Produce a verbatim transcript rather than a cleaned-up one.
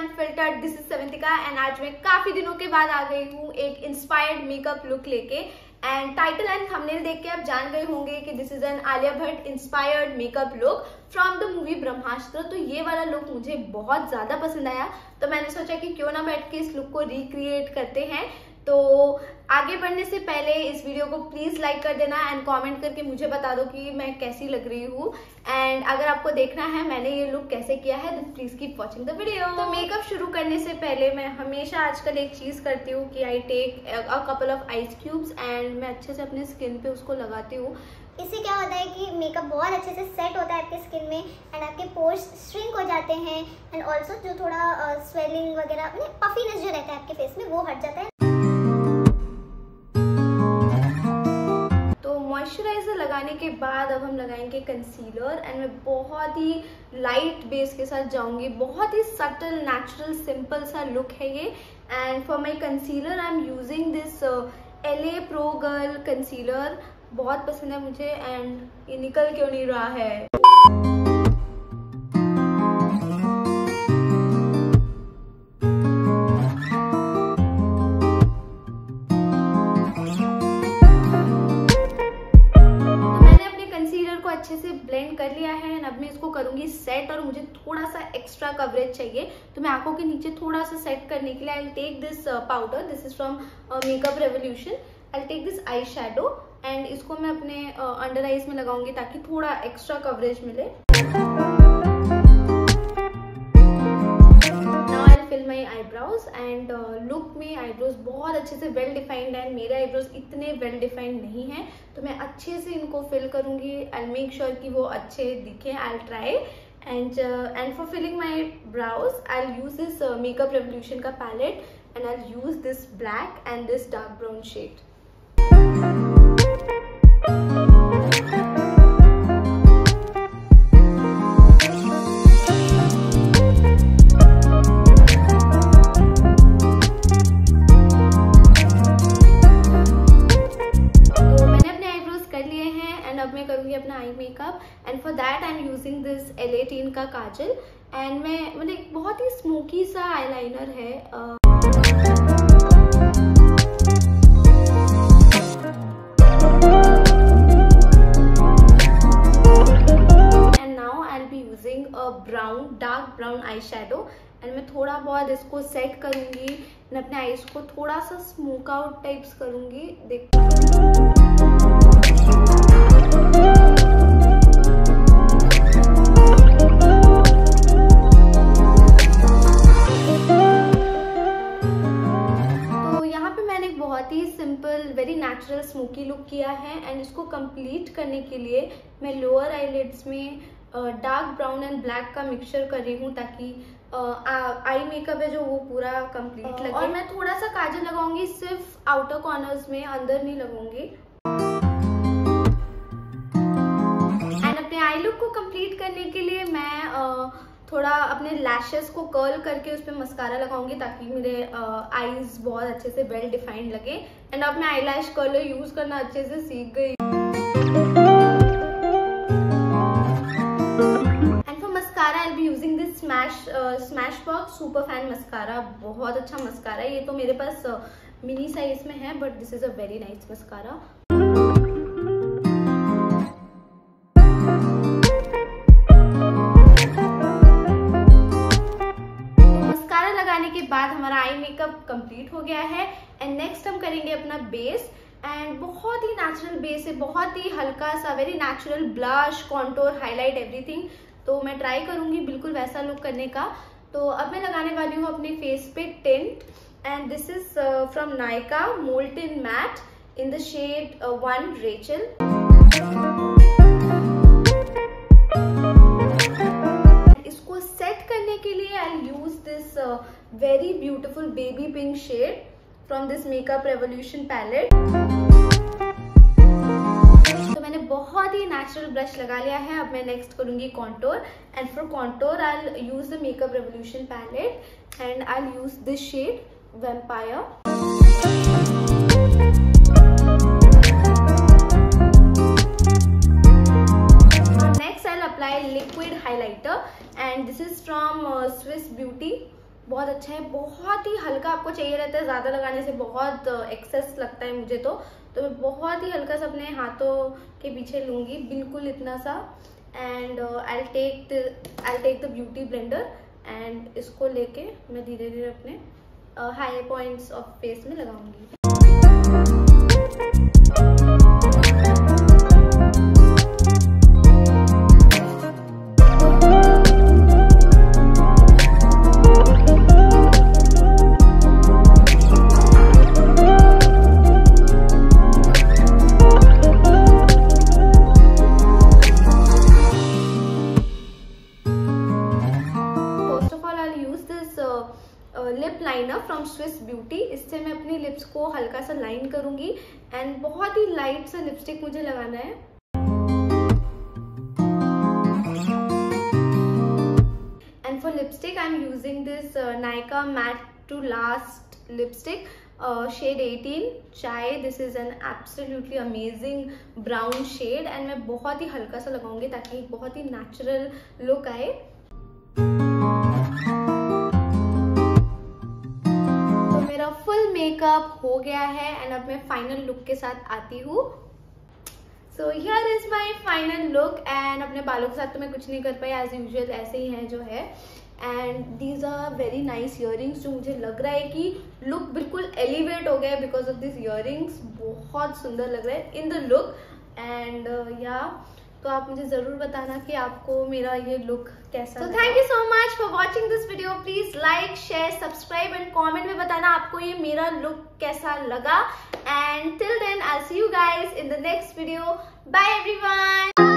Unfiltered, this is Savintika and आज मैं काफी दिनों के बाद आ गई हूँ एक इंस्पायर्ड मेकअप लुक लेके। एंड टाइटल एंड थंबनेल देख के आप जान गए होंगे कि this is an Alia Bhatt inspired makeup look from the movie Brahmastra. तो ये वाला लुक मुझे बहुत ज्यादा पसंद आया, तो मैंने सोचा कि क्यों ना बैठ के इस लुक को रिक्रिएट करते हैं। तो आगे बढ़ने से पहले इस वीडियो को प्लीज लाइक कर देना एंड कमेंट करके मुझे बता दो कि मैं कैसी लग रही हूँ। एंड अगर आपको देखना है मैंने ये लुक कैसे किया है तो please keep watching the video. तो मेकअप शुरू करने से पहले मैं हमेशा आजकल एक चीज करती हूँ कि I take a couple of ice cubes and मैं अच्छे से अपने स्किन पे उसको लगाती हूँ। इससे क्या होता है कि मेकअप बहुत अच्छे से सेट होता है आपके स्किन में एंड आपके पोर्स श्रिंक हो जाते हैं एंड ऑल्सो जो थोड़ा स्वेलिंग uh, वगैरह पफीनेस जो रहता है आपके फेस में वो हट जाता है। तो मॉइस्चराइजर लगाने के बाद अब हम लगाएंगे कंसीलर एंड मैं बहुत ही लाइट बेस के साथ जाऊंगी। बहुत ही सटल नेचुरल सिंपल सा लुक है ये। And for my concealer I am using this L A pro girl concealer, बहुत पसंद है मुझे एंड ये निकल क्यों नहीं रहा है। अच्छे से ब्लेंड कर लिया है एंड अब मैं इसको करूंगी सेट और मुझे थोड़ा सा एक्स्ट्रा कवरेज चाहिए, तो मैं आंखों के नीचे थोड़ा सा सेट करने के लिए I take this powder, this is from makeup revolution. I take this eye shadow and इसको मैं अपने अंडर uh, आईज में लगाऊंगी ताकि थोड़ा एक्स्ट्रा कवरेज मिले। माई आईब्रोज एंड लुक में आईब्रोज बहुत अच्छे से वेल डिफाइंड है। मेरे आईब्रोज इतने वेल डिफाइंड नहीं है तो मैं अच्छे से इनको फिल करूंगी। आई मेक श्योर कि वो अच्छे दिखे। I try and and for filling my brows I use this makeup revolution का palette and I use this black and this dark brown shade. अब मैं करूंगी अपना eye makeup and for that I am using this L eighteen का काजल and मैं मतलब एक बहुत ही स्मोकी सा आईलाइनर है। And now I will be using a brown dark brown eye shadow and मैं थोड़ा बहुत इसको सेट करूंगी मैं अपने आईज को थोड़ा सा स्मोक आउट टाइप्स करूंगी। देख वेरी नेचुरल स्मोकी लुक किया है एंड इसको कंप्लीट करने के लिए मैं लोअर आईलिड्स में डार्क ब्राउन एंड ब्लैक का मिक्सचर कर रही हूँ ताकि आई मेकअप है जो वो पूरा कंप्लीट लगे। और मैं थोड़ा सा काजल लगाऊंगी सिर्फ आउटर कॉर्नर्स में, अंदर नहीं लगूंगी। एंड अपने आई लुक को कंप्लीट करने के लिए मैं uh, थोड़ा अपने लैशेस को कर्ल करके उस पर मस्कारा लगाऊंगी ताकि मेरे आईज uh, बहुत अच्छे से वेल डिफाइंड लगे। एंड अब मैं आई लैश कर्लर यूज करना अच्छे से सीख गई। And for mascara I be using this smash smash box super fan mascara. बहुत अच्छा मस्कारा है ये, तो मेरे पास मिनी uh, साइज में है but this is a very nice mascara. के बाद हमारा आई मेकअप कंप्लीट हो गया है एंड नेक्स्ट हम करेंगे अपना बेस एंड बहुत ही नेचुरल बेस है, बहुत ही हल्का सा very natural blush contour highlight everything. तो मैं ट्राई करूंगी बिल्कुल वैसा लुक करने का। तो अब मैं लगाने वाली हूँ अपने फेस पे tint and this is from Nykaa molten matte in the shade one Rachel. Set करने के लिए I use this very beautiful baby pink shade from this makeup Revolution palette. तो मैंने बहुत ही नेचुरल ब्रश लगा लिया है। अब मैं नेक्स्ट करूंगी contour and for contour I use the Makeup Revolution palette and I use this shade vampire. Next I'll apply liquid highlighter and this is from uh, Swiss Beauty. बहुत अच्छा है, बहुत ही हल्का आपको चाहिए रहता है, ज़्यादा लगाने से बहुत एक्सेस लगता है मुझे तो तो मैं बहुत ही हल्का सा अपने हाथों के पीछे लूँगी, बिल्कुल इतना सा। And I take the I take the beauty blender एंड इसको लेके मैं धीरे धीरे अपने हाई पॉइंट्स ऑफ फेस में लगाऊंगी। Lip liner from Swiss Beauty, इससे मैं अपनी लिप्स को हल्का सा लाइन करूंगी एंड बहुत ही लाइट सा लिपस्टिक मुझे लगाना है। And for lipstick I am using this Nykaa matte to last lipstick shade eighteen chai. This is an absolutely amazing brown shade and मैं बहुत ही हल्का सा लगाऊंगी ताकि एक बहुत ही नेचुरल लुक आए। फुल मेकअप हो गया है एंड अब मैं फाइनल लुक के साथ आती हूँ। So here is my final look and अपने बालों के साथ तो मैं कुछ नहीं कर पाई, एज यूजुअल ऐसे ही हैं जो है। And these are very nice earrings, जो मुझे लग रहा है कि लुक बिल्कुल एलिवेट हो गया है बिकॉज ऑफ दिस इयररिंग्स। बहुत सुंदर लग रहा है इन द लुक एंड या तो आप मुझे जरूर बताना कि आपको मेरा ये लुक कैसा। तो thank you so much for watching this video. Please like share subscribe and comment में बताना आपको ये मेरा लुक कैसा लगा। And till then I see you guys in the next video. Bye everyone.